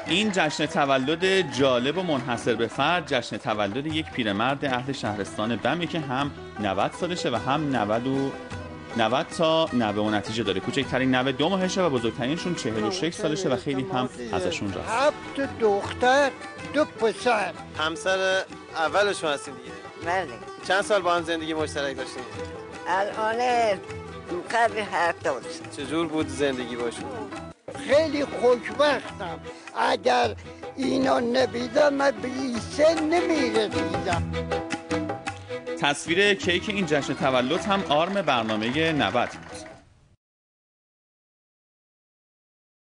این جشن تولد جالب و منحصر به فرد جشن تولد یک پیرمرد اهل شهرستان بمه که هم 90 سالشه و هم 90 تا نوه و نتیجه داره. کوچکترین نوه 2 ماهشه و بزرگترینشون 46 سالشه و خیلی هم ازشون راست. 7 دختر 2 پسر. همسر اولشون هستین دیگه؟ بله. چند سال با هم زندگی مشترک داشتین؟ الان قبل 70. چجور بود زندگی باشون؟ خیلی خوشبختم. اگر اینا نبیدم من به این سن نمیرسیدم. تصویر کیک این جشن تولد هم آرم برنامه 90 بود.